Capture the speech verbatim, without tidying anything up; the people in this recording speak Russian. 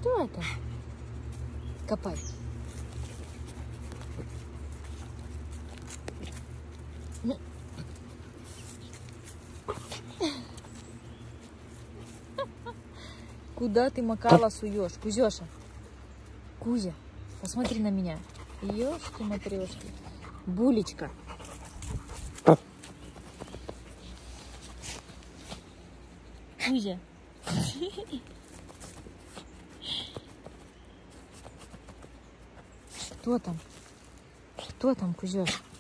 Что это? Копай. Куда ты макала суешь? Кузёша, Кузя, посмотри на меня. Ёшки-матрёшки. Булечка. Кузя. Что там? Что там, Кузёш?